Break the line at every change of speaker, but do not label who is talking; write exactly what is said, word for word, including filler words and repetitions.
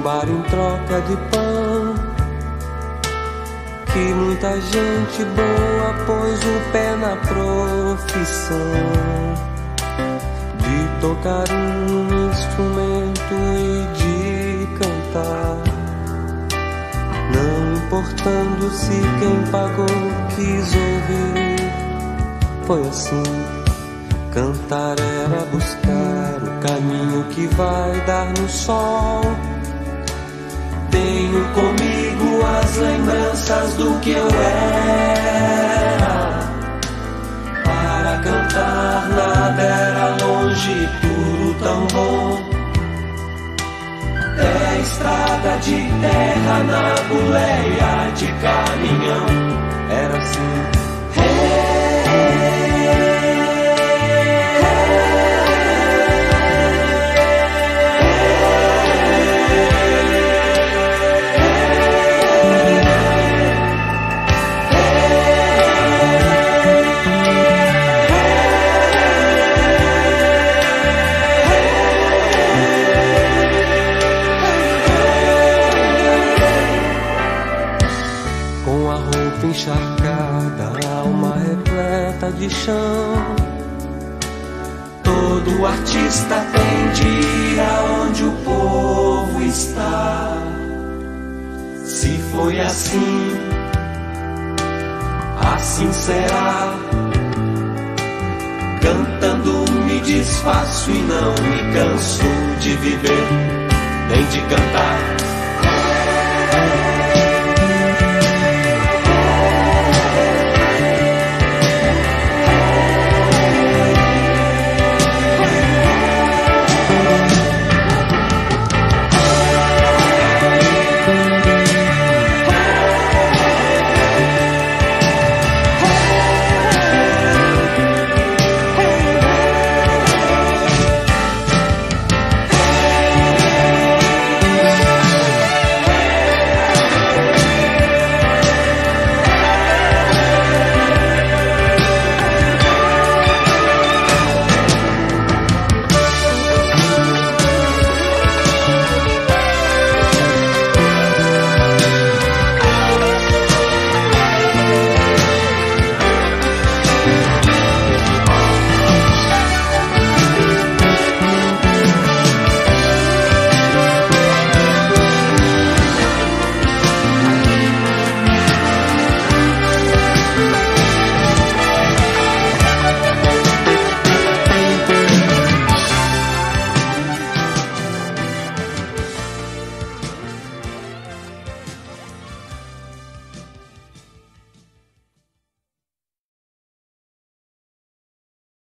roubar em troca de pão, que muita gente boa pôs o pé na profissão de tocar um instrumento e de cantar, não importando se quem pagou quis ouvir. Foi assim, cantar era buscar o caminho que vai dar no sol. Tenho comigo as lembranças do que eu era. Para cantar nada era longe, tudo tão bom. É estrada de terra na boleia de caminhão. Era assim. Com a roupa encharcada, a alma repleta de chão, todo artista tem de ir aonde o povo está. Se foi assim, assim será. Cantando me desfaço e não me canso de viver.